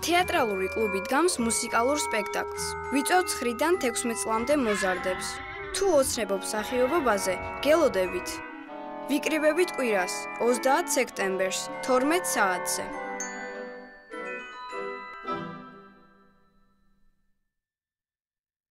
თეატრალური კლუბი დგამს მუსიკალურ სპექტაკლს. ვიწვევთ 9-დან 16 წლამდე მოზარდებს. თუ ოცნებობ მსახიობობაზე, გელოდებით. ვიკრიბებით კვირას, 30 სექტემბერს, 12 საათზე.